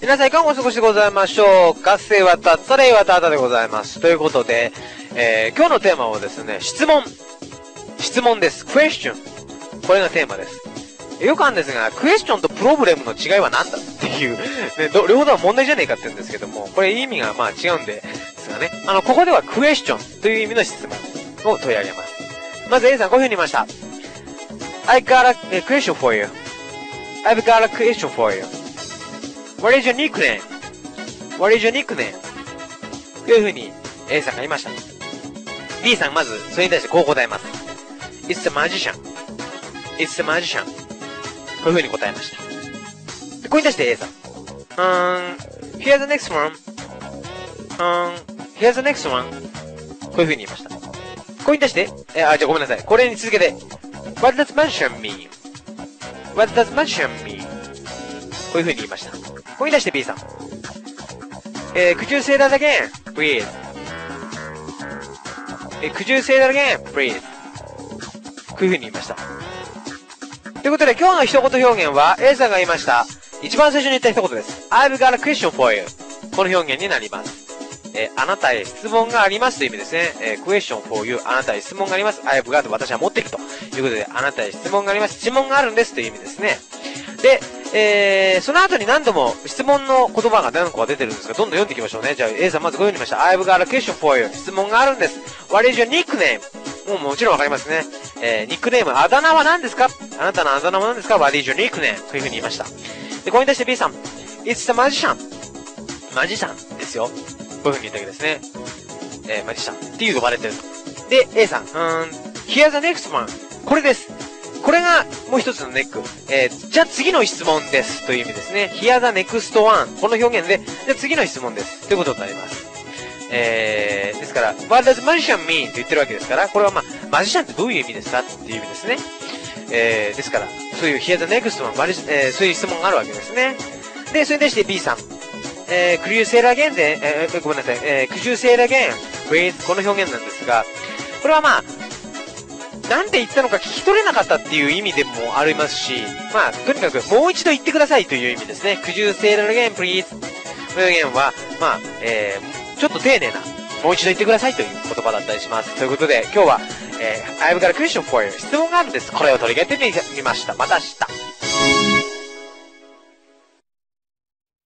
皆さんいかがお過ごしでございましょうか。合成はたったれいはたたでございます。ということで、今日のテーマはですね、質問です。question。これがテーマです。よくあるんですが、クエスチョンとプロブレムの違いは何だっていう、ね、両方とは問題じゃねえかって言うんですけども、これ意味がまあ違うんですがね、ここではクエスチョンという意味の質問を取り上げます。まず A さんこういう風に言いました。I've got a question for you.I've got a question for you. What is your nickname? What is your nickname? という風に A さんが言いました。B さんまずそれに対してこう答えます。It's a magician. It's a magician. こういう風に答えました。でこれに対して A さん。Here's the next one. Here's the next one. こういう風に言いました。これに対して、ごめんなさい。これに続けて、What does magician mean?What does magician mean? こういう風に言いました。これに対して B さん。Could you say that again, please? Could you say that again, please? こういう風に言いました。ということで今日の一言表現は A さんが言いました。一番最初に言った一言です。I've got a question for you. この表現になります。あなたへ質問がありますという意味ですね。question for you. あなたへ質問があります。I've got 私は持っているということで、あなたへ質問があります。質問があるんですという意味ですね。で、その後に何度も質問の言葉が何個か出てるんですが、どんどん読んでいきましょうね。じゃあ A さんまずこういう風に言いました。I've got a question for you. 質問があるんです。What is your nickname? もちろんわかりますね。ニックネーム、あだ名は何ですか？あなたのあだ名は何ですか？ What is your nickname? という風に言いました。で、これに対して B さん。It's the magician. マジシャンですよ。こういう風に言ったわけですね。マジシャンっていう呼ばれてると。で、A さん。Here's the next one. これです。これがもう一つのネック。じゃあ次の質問です。という意味ですね。Here's the next one. この表現で、じゃあ次の質問です。ということになります。ですから、What does magician mean? と言ってるわけですから、これはまあ、マジシャンってどういう意味ですかっていう意味ですね。ですから、そういう Here's the next one. そういう質問があるわけですね。で、それに対して B さん。Could you say it again? で、ごめんなさい。Could you say it again? Please? この表現なんですが、これはまあ、なんて言ったのか聞き取れなかったっていう意味でもありますし、まあ、とにかくもう一度言ってくださいという意味ですね。Could you say it again, please? この表現は、まあ、ちょっと丁寧な、もう一度言ってくださいという言葉だったりします。ということで、今日は、I've got a question for you. 質問があるんです。これを取り上げてみました。また明日。